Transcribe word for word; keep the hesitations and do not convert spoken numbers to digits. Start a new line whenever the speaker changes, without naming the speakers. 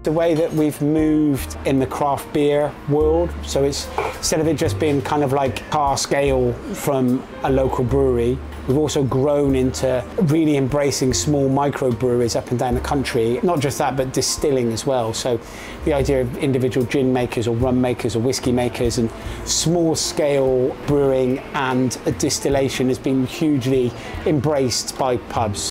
The way that we've moved in the craft beer world, so it's instead of it just being kind of like car scale from a local brewery, we've also grown into really embracing small microbreweries up and down the country. Not just that, but distilling as well. So the idea of individual gin makers or rum makers or whiskey makers and small scale brewing and distillation has been hugely embraced by pubs.